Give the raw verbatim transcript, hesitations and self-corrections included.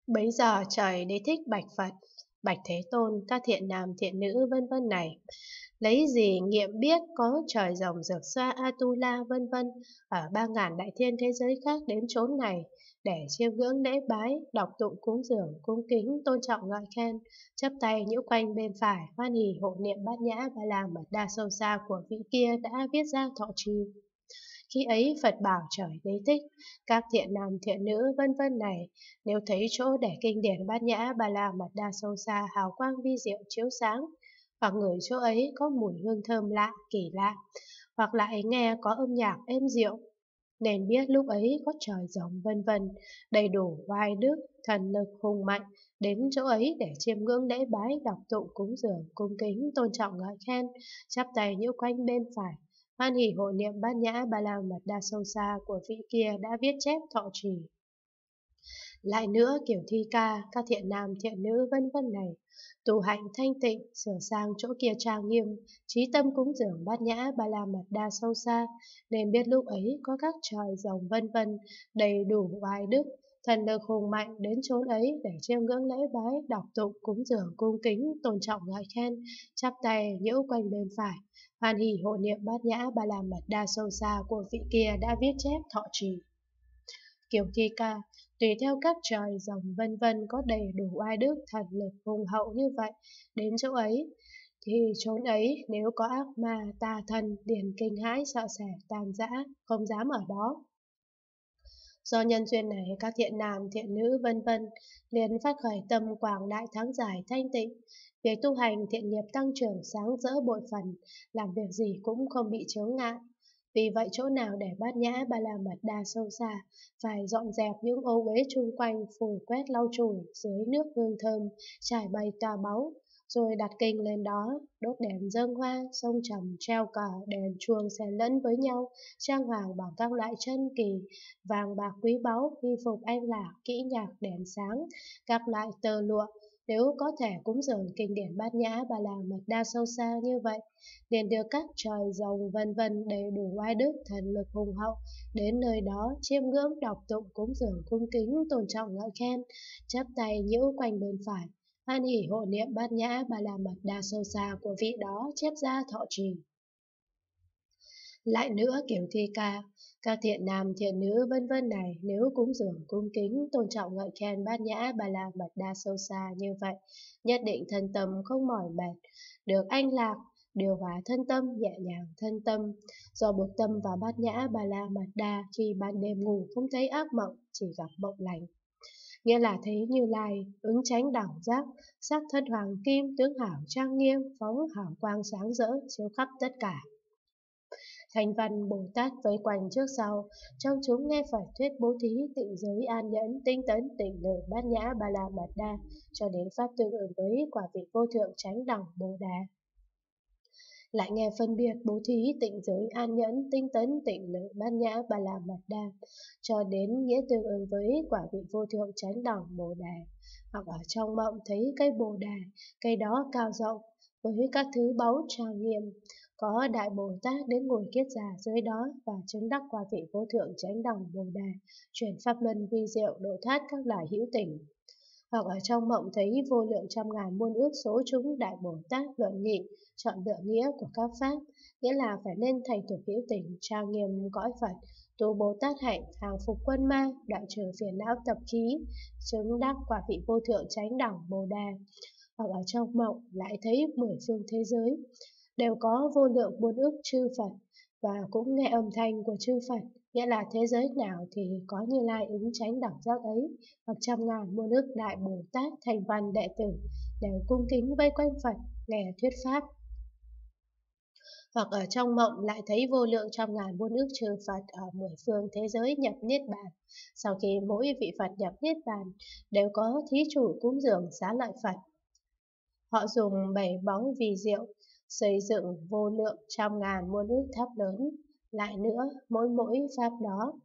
Bấy giờ trời đế thích bạch Phật, bạch Thế Tôn, các thiện nam thiện nữ vân vân này. Lấy gì nghiệm biết có trời rồng rực xoa Atula vân vân ở ba ngàn đại thiên thế giới khác đến chốn này để chiêm ngưỡng lễ bái, đọc tụng cúng dường, cung kính, tôn trọng ngợi khen, chắp tay nhũ quanh bên phải, hoan hỉ hộ niệm bát nhã ba la mật đa sâu xa của vị kia đã viết ra thọ trì. Khi ấy Phật bảo trời đế thích, các thiện nam thiện nữ vân vân này, nếu thấy chỗ để kinh điển bát nhã ba la mật đa sâu xa hào quang vi diệu chiếu sáng, hoặc ngửi chỗ ấy có mùi hương thơm lạ, kỳ lạ, hoặc lại nghe có âm nhạc êm dịu, nên biết lúc ấy có trời rồng vân vân, đầy đủ oai đức, thần lực hùng mạnh, đến chỗ ấy để chiêm ngưỡng lễ bái, đọc tụng cúng dường, cung kính, tôn trọng ngợi khen, chắp tay nhũ quanh bên phải, hoan hỉ hộ niệm bát nhã ba la mật đa sâu xa của vị kia đã viết chép thọ trì. Lại nữa kiểu thi ca, các thiện nam thiện nữ vân vân này, tu hạnh thanh tịnh, sửa sang chỗ kia trang nghiêm, trí tâm cúng dường bát nhã ba la mật đa sâu xa, nên biết lúc ấy có các trời rồng vân vân, đầy đủ oai đức, thần lực hùng mạnh đến chốn ấy để chiêm ngưỡng lễ bái, đọc tụng cúng dường cung kính, tôn trọng ngợi khen, chắp tay nhũ quanh bên phải, hoan hỉ hộ niệm bát nhã ba la mật đa sâu xa của vị kia đã viết chép thọ trì. Kiểu thi ca, tùy theo các trời rồng vân vân có đầy đủ oai đức thần lực hùng hậu như vậy, đến chỗ ấy, thì chốn ấy nếu có ác ma, tà thần, liền kinh hãi sợ sệt tan rã, không dám ở đó. Do nhân duyên này, các thiện nam, thiện nữ vân vân liền phát khởi tâm quảng đại thắng giải thanh tịnh, việc tu hành thiện nghiệp tăng trưởng sáng rỡ bội phần, làm việc gì cũng không bị chướng ngại. Vì vậy chỗ nào để bát nhã ba la mật đa sâu xa, phải dọn dẹp những ô uế chung quanh, phủi quét lau chùi dưới nước hương thơm, trải bày tòa báu, rồi đặt kinh lên đó, đốt đèn dâng hoa, sông trầm, treo cờ, đèn chuông xen lẫn với nhau, trang hoàng bằng các loại chân kỳ, vàng bạc quý báu, y phục anh lạc, kỹ nhạc, đèn sáng, các loại tơ lụa. Nếu có thể cúng dường kinh điển bát nhã ba la mật đa sâu xa như vậy, liền được các trời rồng vân vân đầy đủ oai đức thần lực hùng hậu đến nơi đó chiêm ngưỡng đọc tụng cúng dường cung kính tôn trọng ngợi khen, chắp tay nhũ quanh bên phải, hoan hỉ hộ niệm bát nhã ba la mật đa sâu xa của vị đó chép ra thọ trì. Lại nữa kiểu thi ca, các thiện nam thiện nữ vân vân này nếu cúng dường cung kính tôn trọng ngợi khen bát nhã ba la mật đa sâu xa như vậy, nhất định thân tâm không mỏi mệt, được anh lạc, điều hòa thân tâm, nhẹ nhàng thân tâm, do buộc tâm vào bát nhã ba la mật đa, khi ban đêm ngủ không thấy ác mộng, chỉ gặp mộng lành. Nghĩa là thấy Như Lai ứng chánh đẳng giác, sắc thân hoàng kim, tướng hảo trang nghiêm, phóng hào quang sáng rỡ chiếu khắp tất cả. Thành văn Bồ Tát vây quanh trước sau, trong chúng nghe Phật thuyết bố thí, tịnh giới, an nhẫn, tinh tấn, tịnh lự, bát nhã, ba la mật đa, cho đến pháp tương ứng với quả vị vô thượng chánh đẳng Bồ Đà. Lại nghe phân biệt bố thí, tịnh giới, an nhẫn, tinh tấn, tịnh lự, bát nhã, ba la mật đa, cho đến nghĩa tương ứng với quả vị vô thượng chánh đẳng Bồ Đà. Hoặc ở trong mộng thấy cây Bồ Đà, cây đó cao rộng, với các thứ báu trang nghiêm, có Đại Bồ Tát đến ngồi kiết già dưới đó và chứng đắc quả vị vô thượng chánh đẳng Bồ Đà, chuyển pháp luân vi diệu độ thoát các loài hữu tình. Hoặc ở trong mộng thấy vô lượng trăm ngàn muôn ước số chúng Đại Bồ Tát luận nghị, chọn lựa nghĩa của các pháp, nghĩa là phải nên thành tục hữu tình, trang nghiêm cõi Phật, tu Bồ Tát hạnh, hàng phục quân ma, đoạn trừ phiền não tập khí, chứng đắc quả vị vô thượng chánh đẳng Bồ Đà. Hoặc ở trong mộng lại thấy mười phương thế giới đều có vô lượng muôn ước chư Phật và cũng nghe âm thanh của chư Phật, nghĩa là thế giới nào thì có Như Lai ứng chánh đẳng giác ấy, hoặc trăm ngàn muôn ước Đại Bồ Tát thành văn đệ tử đều cung kính vây quanh Phật nghe thuyết pháp. Hoặc ở trong mộng lại thấy vô lượng trăm ngàn muôn ước chư Phật ở mười phương thế giới nhập niết bàn. Sau khi mỗi vị Phật nhập niết bàn đều có thí chủ cúng dường xá lợi Phật. Họ dùng bảy bóng vì diệu xây dựng vô lượng trăm ngàn muôn ước tháp lớn. Lại nữa, mỗi mỗi pháp đó